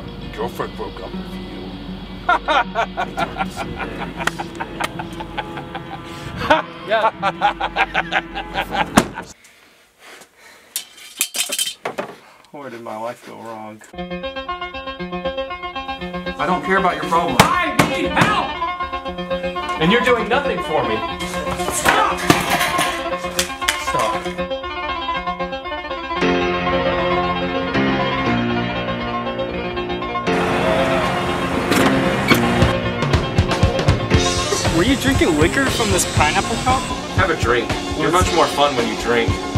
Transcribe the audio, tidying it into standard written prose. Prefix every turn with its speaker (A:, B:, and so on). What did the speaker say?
A: girlfriend broke up with you.
B: Yeah.
C: Where did my life go wrong?
D: I don't care about your problem.
B: I need help! And you're doing nothing for me.
D: Stop!
B: Stop.
C: Were you drinking liquor from this pineapple cup?
B: Have a drink. You're much more fun when you drink.